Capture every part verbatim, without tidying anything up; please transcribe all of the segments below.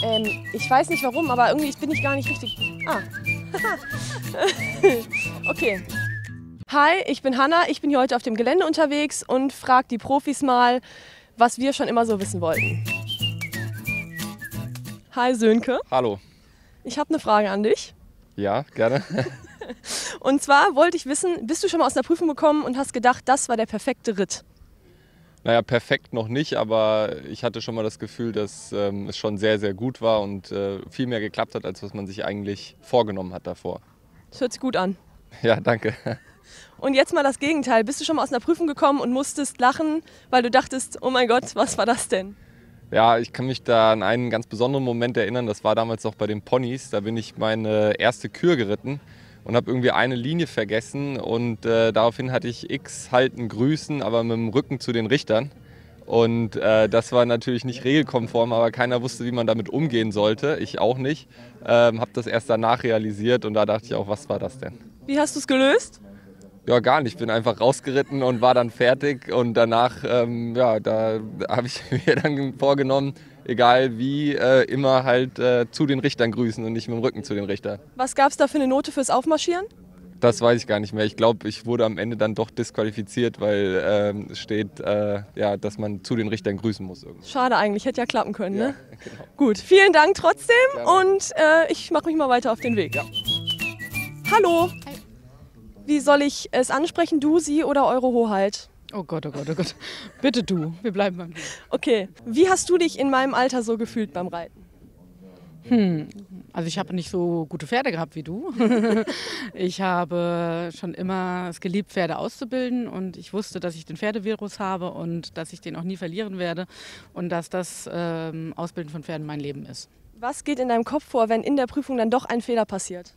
Ähm, ich weiß nicht warum, aber irgendwie bin ich gar nicht richtig... Ah. Okay. Hi, ich bin Hanna, ich bin hier heute auf dem Gelände unterwegs und frage die Profis mal, was wir schon immer so wissen wollten. Hi Sönke. Hallo. Ich habe eine Frage an dich. Ja, gerne. Und zwar wollte ich wissen, bist du schon mal aus einer Prüfung gekommen und hast gedacht, das war der perfekte Ritt? Naja, perfekt noch nicht, aber ich hatte schon mal das Gefühl, dass ähm, es schon sehr, sehr gut war und äh, viel mehr geklappt hat, als was man sich eigentlich vorgenommen hat davor. Das hört sich gut an. Ja, danke. Und jetzt mal das Gegenteil. Bist du schon mal aus einer Prüfung gekommen und musstest lachen, weil du dachtest, oh mein Gott, was war das denn? Ja, ich kann mich da an einen ganz besonderen Moment erinnern. Das war damals noch bei den Ponys. Da bin ich meine erste Kür geritten und habe irgendwie eine Linie vergessen. Und äh, daraufhin hatte ich X halten grüßen, aber mit dem Rücken zu den Richtern. Und äh, das war natürlich nicht regelkonform, aber keiner wusste, wie man damit umgehen sollte. Ich auch nicht. Ähm, habe das erst danach realisiert und da dachte ich auch, was war das denn? Wie hast du es gelöst? Ja, gar nicht. Ich bin einfach rausgeritten und war dann fertig. Und danach, ähm, ja, da habe ich mir dann vorgenommen, egal wie, äh, immer halt äh, zu den Richtern grüßen und nicht mit dem Rücken zu den Richtern. Was gab es da für eine Note fürs Aufmarschieren? Das weiß ich gar nicht mehr. Ich glaube, ich wurde am Ende dann doch disqualifiziert, weil ähm, es steht, äh, ja, dass man zu den Richtern grüßen muss. Irgendwie. Schade eigentlich, hätte ja klappen können, Ja, ne? genau. Gut, vielen Dank trotzdem Gerne. und äh, ich mache mich mal weiter auf den Weg. Ja. Hallo, Hi. wie soll ich es ansprechen, du, sie oder eure Hoheit? Oh Gott, oh Gott, oh Gott. Bitte du, wir bleiben beim Du. Okay, wie hast du dich in meinem Alter so gefühlt beim Reiten? Hm. Also ich habe nicht so gute Pferde gehabt wie du. Ich habe schon immer es geliebt, Pferde auszubilden und ich wusste, dass ich den Pferdevirus habe und dass ich den auch nie verlieren werde und dass das ähm, Ausbilden von Pferden mein Leben ist. Was geht in deinem Kopf vor, wenn in der Prüfung dann doch ein Fehler passiert?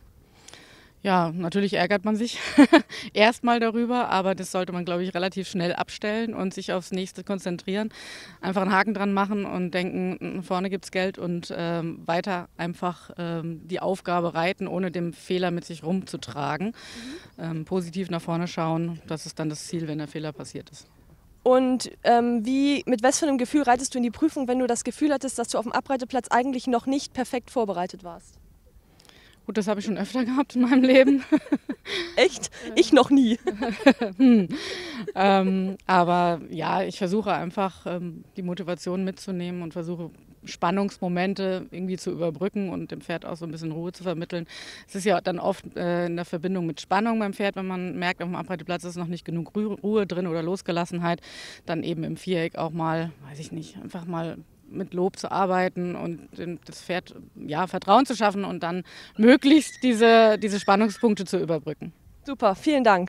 Ja, natürlich ärgert man sich erstmal darüber, aber das sollte man, glaube ich, relativ schnell abstellen und sich aufs Nächste konzentrieren. Einfach einen Haken dran machen und denken, vorne gibt es Geld und ähm, weiter einfach ähm, die Aufgabe reiten, ohne den Fehler mit sich rumzutragen. Mhm. Ähm, positiv nach vorne schauen, das ist dann das Ziel, wenn der Fehler passiert ist. Und ähm, wie, mit was für einem Gefühl reitest du in die Prüfung, wenn du das Gefühl hattest, dass du auf dem Abreiteplatz eigentlich noch nicht perfekt vorbereitet warst? Gut, das habe ich schon öfter gehabt in meinem Leben. Echt? Ich noch nie. hm. ähm, aber ja, ich versuche einfach ähm, die Motivation mitzunehmen und versuche Spannungsmomente irgendwie zu überbrücken und dem Pferd auch so ein bisschen Ruhe zu vermitteln. Es ist ja dann oft äh, in der Verbindung mit Spannung beim Pferd, wenn man merkt, auf dem Abreiteplatz ist noch nicht genug Ruhe drin oder Losgelassenheit, dann eben im Viereck auch mal, weiß ich nicht, einfach mal mit Lob zu arbeiten und das Pferd ja, Vertrauen zu schaffen und dann möglichst diese, diese Spannungspunkte zu überbrücken. Super, vielen Dank.